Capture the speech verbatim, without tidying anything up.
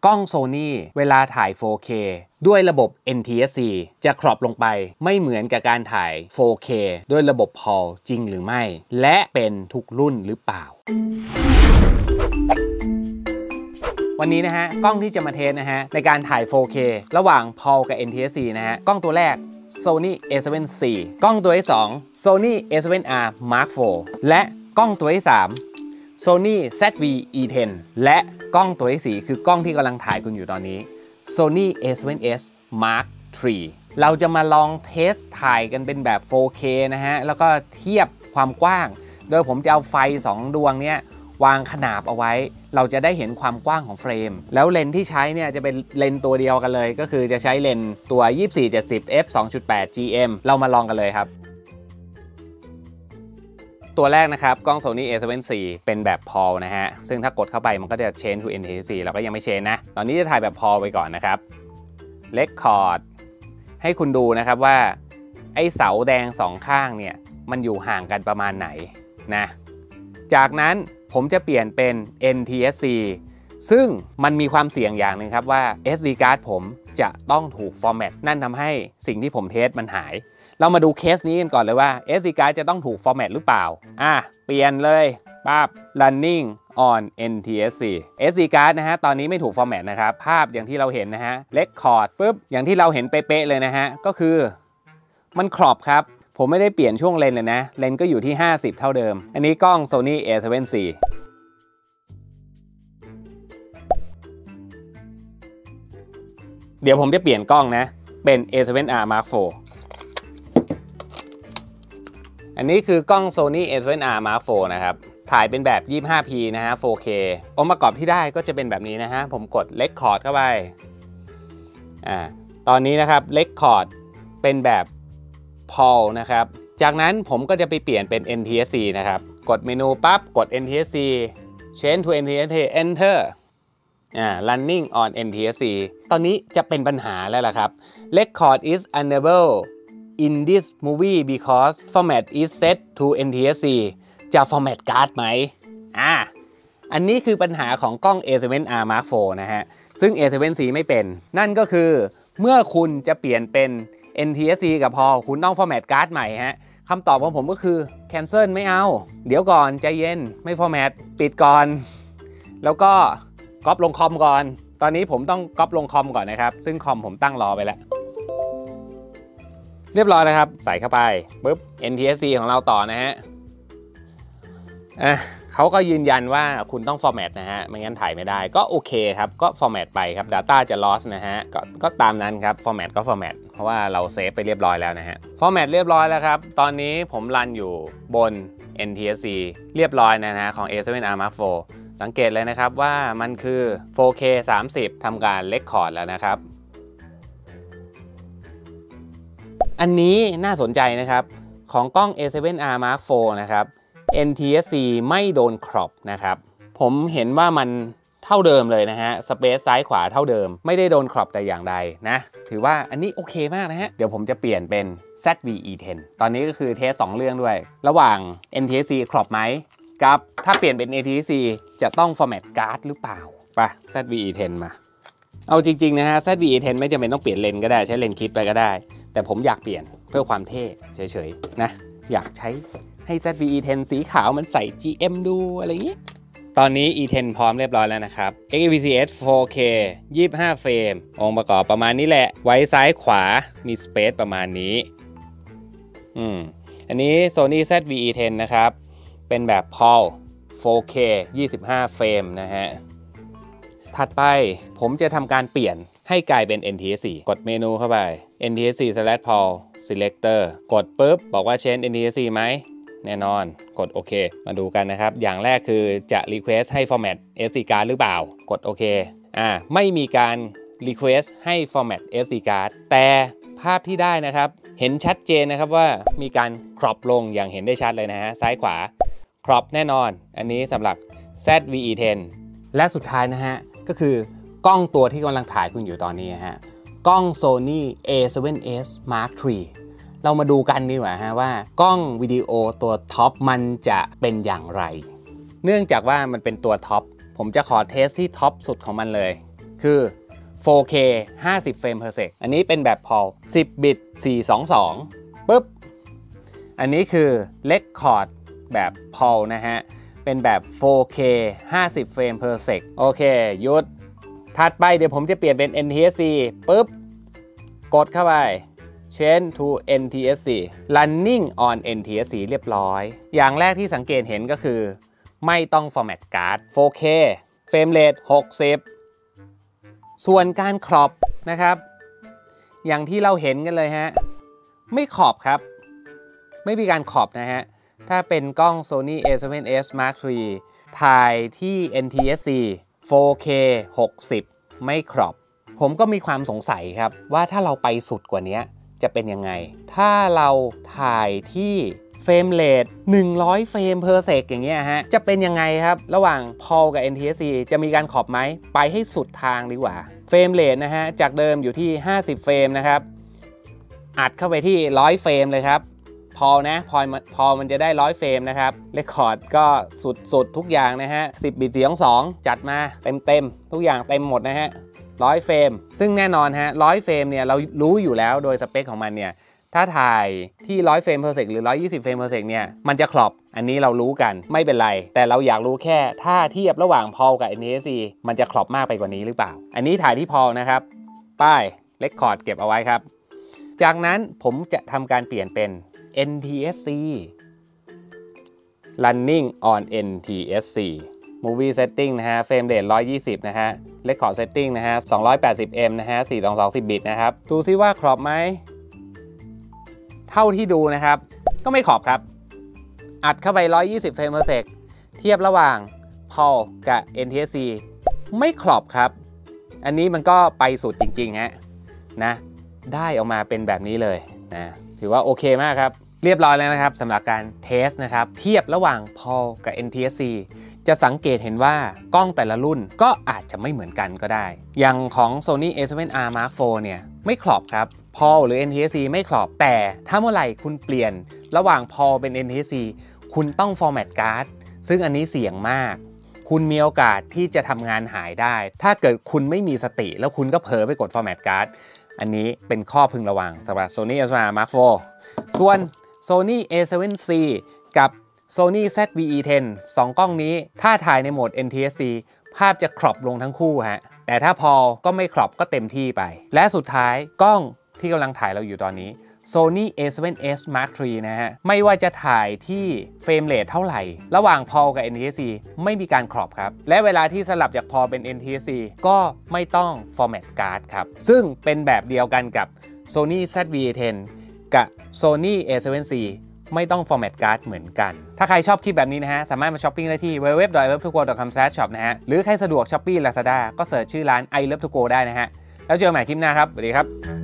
กล้อง Sony เวลาถ่าย โฟร์เค ด้วยระบบ เอ็น ที เอส ซี จะครอปลงไปไม่เหมือนกับการถ่าย โฟร์เค ด้วยระบบ พี เอ แอล จริงหรือไม่และเป็นทุกรุ่นหรือเปล่าวันนี้นะฮะกล้องที่จะมาเทสนะฮะในการถ่าย โฟร์เค ระหว่าง พี เอ แอล กับ เอ็น ที เอส ซี นะฮะกล้องตัวแรก Sony เอ เซเว่น ซี กล้องตัวที่สอง Sony เอ เซเว่น อาร์ มาร์ค โฟร์ และกล้องตัวที่สาม Sony แซด วี อี เทน และกล้องตัวที่สี่คือกล้องที่กำลังถ่ายคุณอยู่ตอนนี้ Sony เอ เซเว่น เอส มาร์ค ทรี เราจะมาลองเทสถ่ายกันเป็นแบบ โฟร์เค นะฮะแล้วก็เทียบความกว้างโดยผมจะเอาไฟสองดวงเนี้ยวางขนาบเอาไว้เราจะได้เห็นความกว้างของเฟรมแล้วเลนส์ที่ใช้เนี่ยจะเป็นเลนส์ตัวเดียวกันเลยก็คือจะใช้เลนส์ตัว ยี่สิบสี่ เจ็ดสิบ เอฟ สองจุดแปด จี เอ็ม เรามาลองกันเลยครับตัวแรกนะครับกล้อง Sony เอ เซเว่น ซี เป็นแบบ พี เอ แอล นะฮะซึ่งถ้ากดเข้าไปมันก็จะ change to เอ็น ที เอส ซี เราก็ยังไม่ change นะตอนนี้จะถ่ายแบบ พี เอ แอล ไปก่อนนะครับ record ให้คุณดูนะครับว่าไอ้เสาแดงสองข้างเนี่ยมันอยู่ห่างกันประมาณไหนนะจากนั้นผมจะเปลี่ยนเป็น เอ็น ที เอส ซี ซึ่งมันมีความเสี่ยงอย่างหนึ่งครับว่า เอส ดี card ผมจะต้องถูก format นั่นทำให้สิ่งที่ผมเทสมันหายเรามาดูเคสนี้กันก่อนเลยว่า เอส ดี card จะต้องถูก format หรือเปล่าอ่ะเปลี่ยนเลยปั๊บ running on เอ็น ที เอส ซี เอส ดี card นะฮะตอนนี้ไม่ถูก format นะครับภาพอย่างที่เราเห็นนะฮะ record ปุ๊บอย่างที่เราเห็นเป๊ะๆเลยนะฮะก็คือมันครอบครับผมไม่ได้เปลี่ยนช่วงเลนเลยนะเลนก็อยู่ที่ห้าสิบเท่าเดิมอันนี้กล้อง Sony เอ เซเว่น ซี เดี๋ยวผมจะเปลี่ยนกล้องนะเป็น เอ เซเว่น อาร์ มาร์ค โฟร์ อันนี้คือกล้อง Sony เอ เซเว่น อาร์ มาร์ค โฟร์ นะครับถ่ายเป็นแบบ ยี่สิบห้าพี นะฮะ โฟร์เค องค์ประกอบที่ได้ก็จะเป็นแบบนี้นะฮะผมกด Record เข้าไปอ่าตอนนี้นะครับ Record เป็นแบบ พี เอ แอล นะครับจากนั้นผมก็จะไปเปลี่ยนเป็น เอ็น ที เอส ซี นะครับกดเมนูปั๊บกด เอ็น ที เอส ซี Change to เอ็น ที เอส ซี Enter อ่า running on เอ็น ที เอส ซี ตอนนี้จะเป็นปัญหาแล้วล่ะครับ Record is unable in this movie because format is set to เอ็น ที เอส ซี จะ format card ไหมอ่าอันนี้คือปัญหาของกล้อง เอ เซเว่น อาร์ มาร์ค โฟร์ นะฮะซึ่ง เอ เซเว่น ซี ไม่เป็นนั่นก็คือเมื่อคุณจะเปลี่ยนเป็น เอ็น ที เอส ซี กับ พี เอ แอล คุณต้อง format card ใหม่ฮะคำตอบของผมก็คือ cancel ไม่เอาเดี๋ยวก่อนใจเย็นไม่ format ปิดก่อนแล้วก็ก๊อปลงคอมก่อนตอนนี้ผมต้องก๊อปลงคอมก่อนนะครับซึ่งคอมผมตั้งรอไปแล้วเรียบร้อยแล้วครับใส่เข้าไปปุ๊บ เอ็น ที เอส ซี ของเราต่อนะฮะอ่ะเขาก็ยืนยันว่าคุณต้อง format นะฮะไม่งั้นถ่ายไม่ได้ก็โอเคครับก็ format ไปครับ data จะ loss นะฮะก็ก็ตามนั้นครับ format ก็ format เพราะว่าเราเซฟไปเรียบร้อยแล้วนะฮะ format เรียบร้อยแล้วครับตอนนี้ผมรันอยู่บน เอ็น ที เอส ซี เรียบร้อยนะฮะของ เอ เซเว่น อาร์ มาร์ค โฟร์ สังเกตเลยนะครับว่ามันคือ โฟร์เค สามสิบทำการ record แล้วนะครับอันนี้น่าสนใจนะครับของกล้อง เอ เซเว่น อาร์ มาร์ค โฟร์ นะครับ เอ็น ที เอส ซี ไม่โดนครอปนะครับผมเห็นว่ามันเท่าเดิมเลยนะฮะสเปซซ้ายขวาเท่าเดิมไม่ได้โดนครอปแต่อย่างใดนะถือว่าอันนี้โอเคมากนะฮะเดี๋ยวผมจะเปลี่ยนเป็น แซด วี อี เทน ตอนนี้ก็คือเทสสองเรื่องด้วยระหว่าง เอ็น ที เอส ซี ครอปไหมกับถ้าเปลี่ยนเป็น เอ็น ที เอส ซี จะต้อง format card หรือเปล่าไป แซด วี อี เทน มาเอาจริงๆนะฮะ แซด วี อี เทน ไม่จำเป็นต้องเปลี่ยนเลนก็ได้ใช้เลนคิดไปก็ได้แต่ผมอยากเปลี่ยนเพื่อความเท่เฉยๆนะอยากใช้ให้ แซด วี อี เทน สีขาวมันใส่ จี เอ็ม ดูอะไรอย่างนี้ตอนนี้ อี เทน พร้อมเรียบร้อยแล้วนะครับ เอ็กซ์ อี พี ซี เอส โฟร์เค ยี่สิบห้าเฟรมองค์ประกอบประมาณนี้แหละไว้ซ้ายขวามีสเปซประมาณนี้อืมอันนี้ Sony แซด วี อี เทน นะครับเป็นแบบ พี เอ แอล โฟร์เค ยี่สิบห้าเฟรมนะฮะถัดไปผมจะทำการเปลี่ยนให้กลายเป็น เอ็น ที เอส ซี กดเมนูเข้าไป เอ็น ที เอส ซี พี เอ แอล selector กดปุ๊บบอกว่า change เอ็น ที เอส ซี ไหมแน่นอนกดโอเคมาดูกันนะครับอย่างแรกคือจะ request ให้ format เอส ดี card หรือเปล่ากดโอเคอ่าไม่มีการ request ให้ format เอส ดี card แต่ภาพที่ได้นะครับเห็นชัดเจนนะครับว่ามีการ crop ลงอย่างเห็นได้ชัดเลยนะฮะซ้ายขวา crop แน่นอนอันนี้สำหรับ แซด วี อี เทน และสุดท้ายนะฮะก็คือกล้องตัวที่กำลังถ่ายคุณอยู่ตอนนี้ฮะกล้อง Sony เอ เซเว่น เอส มาร์ค ทรี เรามาดูกันดีกว่าฮะว่ากล้องวิดีโอตัวท็อปมันจะเป็นอย่างไรเนื่องจากว่ามันเป็นตัวท็อปผมจะขอเทสที่ท็อปสุดของมันเลยคือ โฟร์เค ห้าสิบ เฟรม per sec อันนี้เป็นแบบ พอล สิบ บิต สี่สองสองปุ๊บอันนี้คือ Record แบบ พอล นะฮะเป็นแบบ โฟร์เค ห้าสิบ เฟรม per sec โอเคหยุดถัดไปเดี๋ยวผมจะเปลี่ยนเป็น เอ็น ที เอส ซี ปุ๊บกดเข้าไป Change to เอ็น ที เอส ซี Running on เอ็น ที เอส ซี เรียบร้อยอย่างแรกที่สังเกตเห็นก็คือไม่ต้อง format card โฟร์เค frame rate หกสิบส่วนการครอปนะครับอย่างที่เราเห็นกันเลยฮะไม่ขอบครับไม่มีการขอบนะฮะถ้าเป็นกล้อง Sony เอ เซเว่น เอส Mark ทรี ถ่ายที่ เอ็น ที เอส ซี โฟร์เค หกสิบไม่ครอบผมก็มีความสงสัยครับว่าถ้าเราไปสุดกว่านี้จะเป็นยังไงถ้าเราถ่ายที่เฟรมเรทหนึ่งร้อยเฟรม per sec อย่างเงี้ยฮะจะเป็นยังไงครับระหว่าง พอล กับ เอ็น ที เอส ซี จะมีการขอบไหมไปให้สุดทางดีกว่าเฟรมเรทนะฮะจากเดิมอยู่ที่ห้าสิบเฟรมนะครับอัดเข้าไปที่หนึ่งร้อยเฟรมเลยครับพอนะพอพอมันจะได้หนึ่งร้อยเฟรมนะครับเรคคอร์ดก็สุดๆทุกอย่างนะฮะสิบ บิต สี่สองสองจัดมาเต็มๆทุกอย่างเต็มหมดนะฮะหนึ่งร้อยเฟรมซึ่งแน่นอนฮะหนึ่งร้อยเฟรมเนี่ยเรารู้อยู่แล้วโดยสเปคของมันเนี่ยถ้าถ่ายที่หนึ่งร้อยเฟรม per sec หรือหนึ่งร้อยยี่สิบเฟรม per sec เนี่ยมันจะครอบอันนี้เรารู้กันไม่เป็นไรแต่เราอยากรู้แค่ถ้าเทียบระหว่าง พอล กับ เอ็น ที เอส ซี มันจะครอบมากไปกว่านี้หรือเปล่าอันนี้ถ่ายที่ พอล นะครับป้ายเรคคอร์ดเก็บเอาไว้ครับจากนั้นผมจะทำการเปลี่ยนเป็น เอ็น ที เอส ซี Running on เอ็น ที เอส ซี Movie Setting นะฮะ Frame Rate หนึ่งร้อยยี่สิบนะฮะ Record Setting นะฮะ สองร้อยแปดสิบเอ็ม นะฮะ สี่สองสอง สิบ บิตนะครับดูซิว่าครอบไหมเท่าที่ดูนะครับก็ไม่ขอบครับอัดเข้าไปหนึ่งร้อยยี่สิบเฟรม per sec เทียบระหว่าง พอล กับ เอ็น ที เอส ซี ไม่ขอบครับอันนี้มันก็ไปสุดจริงๆฮะนะได้ออกมาเป็นแบบนี้เลยนะถือว่าโอเคมากครับเรียบร้อยแล้วนะครับสำหรับการเทสนะครับเทียบระหว่าง พอล กับ เอ็น ที เอส ซี จะสังเกตเห็นว่ากล้องแต่ละรุ่นก็อาจจะไม่เหมือนกันก็ได้อย่างของ Sony เอ เซเว่น อาร์ Mark โฟร์ เนี่ยไม่ขอบครับ พอล หรือ เอ็น ที เอส ซี ไม่ขอบแต่ถ้าเมื่อไหร่คุณเปลี่ยนระหว่าง พอล เป็น เอ็น ที เอส ซี คุณต้อง format card ซึ่งอันนี้เสี่ยงมากคุณมีโอกาสที่จะทำงานหายได้ถ้าเกิดคุณไม่มีสติแล้วคุณก็เผลอไปกด format card อันนี้เป็นข้อพึงระวังสำหรับ Sony เอ เซเว่น อาร์ Mark โฟร์ ส่วน Sony เอ เซเว่น ซี กับ Sony แซด วี อี เท็น สองกล้องนี้ถ้าถ่ายในโหมด เอ็น ที เอส ซี ภาพจะครอปลงทั้งคู่ฮะแต่ถ้าพอลก็ไม่ครอปก็เต็มที่ไปและสุดท้ายกล้องที่กำลังถ่ายเราอยู่ตอนนี้ Sony เอ เซเว่น เอส Mark ทรี นะฮะไม่ว่าจะถ่ายที่เฟรมเรทเท่าไหร่ระหว่าง พอล กับ เอ็น ที เอส ซี ไม่มีการครอปครับและเวลาที่สลับจาก พอล เป็น เอ็น ที เอส ซี ก็ไม่ต้อง format card ครับซึ่งเป็นแบบเดียวกันกับ Sony แซด วี อี เท็น กับ Sony เอ เซเว่น ซี ไม่ต้อง format card เหมือนกันถ้าใครชอบคลิปแบบนี้นะฮะสามารถมาช้อปปิ้งได้ที่ ดับเบิลยู ดับเบิลยู ดับเบิลยู ดอท ไอ เลิฟ ทู โก ดอท คอม สแลช ช็อป นะฮะหรือใครสะดวก Shopee Lazada ก็เสิร์ชชื่อร้าน ไอ เลิฟ ทู โก ได้นะฮะแล้วเจอกันใหม่คลิปหน้าครับสวัสดีครับ